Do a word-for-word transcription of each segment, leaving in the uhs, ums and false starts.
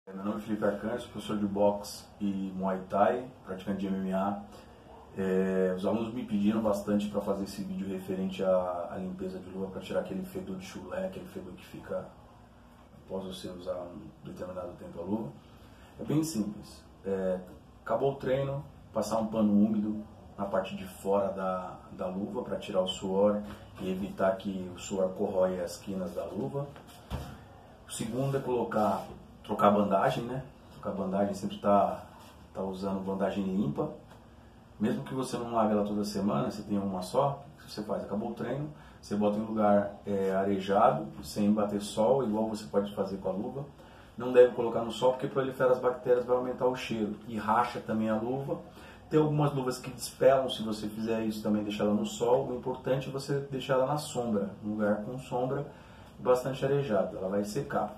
Meu nome é Felipe Arcanjo, professor de boxe e Muay Thai, praticante de M M A. É, os alunos me pediram bastante para fazer esse vídeo referente à, à limpeza de luva, para tirar aquele fedor de chulé, aquele fedor que fica após você usar um determinado tempo a luva. É bem simples. É, acabou o treino, passar um pano úmido na parte de fora da, da luva para tirar o suor e evitar que o suor corrói as quinas da luva. O segundo é colocar, trocar a bandagem, né? Trocar a bandagem, sempre está tá usando bandagem limpa. Mesmo que você não lave ela toda semana, você tem uma só, o que você faz? Acabou o treino, você bota em um lugar é, arejado, sem bater sol, igual você pode fazer com a luva. Não deve colocar no sol porque prolifera as bactérias, vai aumentar o cheiro e racha também a luva. Tem algumas luvas que despelam, se você fizer isso também, deixar ela no sol. O importante é você deixar ela na sombra, um lugar com sombra bastante arejado, ela vai secar.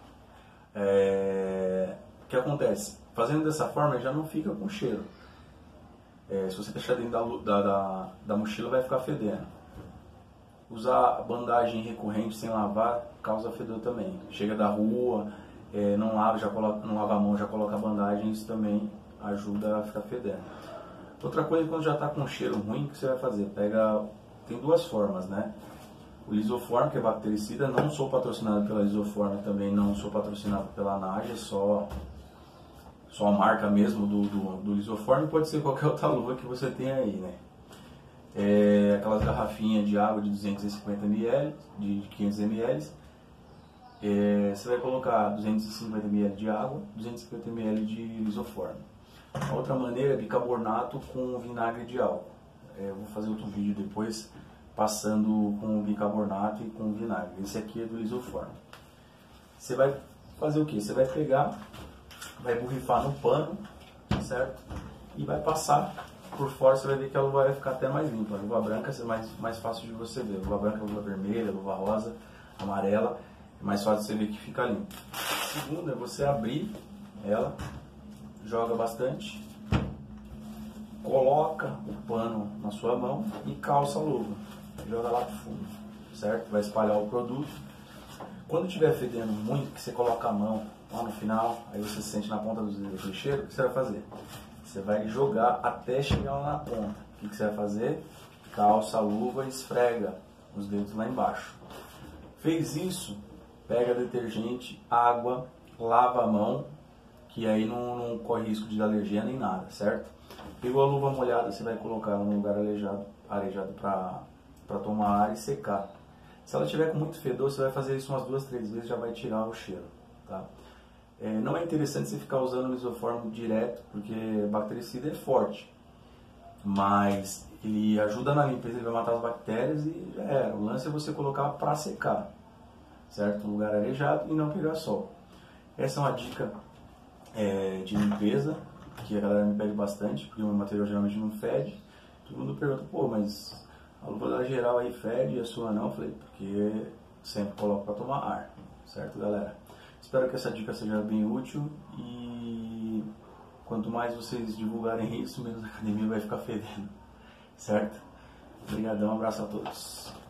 É... O que acontece? Fazendo dessa forma já não fica com cheiro. É, se você deixar dentro da, da, da, da mochila vai ficar fedendo. Usar a bandagem recorrente sem lavar causa fedor também. Chega da rua, é, não, lava, já coloca, não lava a mão, já coloca a bandagem, isso também ajuda a ficar fedendo. Outra coisa, quando já está com cheiro ruim, o que você vai fazer? Pega, tem duas formas, né? O Lisoform, que é bactericida, não sou patrocinado pela Lisoform, também não sou patrocinado pela Naja, só, só a marca mesmo do, do, do Lisoform, pode ser qualquer outra luva que você tenha aí, né? É, aquelas garrafinhas de água de duzentos e cinquenta mililitros, de quinhentos mililitros, é, você vai colocar duzentos e cinquenta mililitros de água, duzentos e cinquenta mililitros de Lisoform. A outra maneira é bicarbonato com vinagre de álcool. É, eu vou fazer outro vídeo depois passando com bicarbonato e com vinagre. Esse aqui é do Lisoform. Você vai fazer o que? Você vai pegar, vai borrifar no pano, certo? E vai passar por fora, você vai ver que a luva vai ficar até mais limpa. A luva branca é mais, mais fácil de você ver. Luva branca, luva vermelha, luva rosa, amarela, é mais fácil de você ver que fica limpa. Segundo é você abrir ela, joga bastante, coloca o pano na sua mão e calça a luva. Joga lá pro fundo, certo? Vai espalhar o produto. Quando estiver fedendo muito, que você coloca a mão lá no final, aí você sente na ponta dos dedos o cheiro, o que você vai fazer? Você vai jogar até chegar lá na ponta. O que você vai fazer? Calça a luva e esfrega os dedos lá embaixo. Fez isso, pega detergente, água, lava a mão, que aí não, não corre risco de alergia nem nada, certo? Pegou a luva molhada, você vai colocar ela num lugar arejado, arejado para para tomar ar e secar. Se ela tiver com muito fedor, você vai fazer isso umas duas, três vezes, já vai tirar o cheiro, tá? É, não é interessante você ficar usando o Lisoform direto, porque bactericida é forte, mas ele ajuda na limpeza, ele vai matar as bactérias e já era. O lance é você colocar para secar, certo? Um lugar arejado e não pegar sol. Essa é uma dica é, de limpeza, que a galera me pede bastante, porque o meu material geralmente não fede. Todo mundo pergunta, pô, mas a luva da geral aí fede e a sua não? Eu falei, porque sempre coloco para tomar ar, certo, galera? Espero que essa dica seja bem útil e quanto mais vocês divulgarem isso, menos a academia vai ficar fedendo, certo? Obrigadão, um abraço a todos.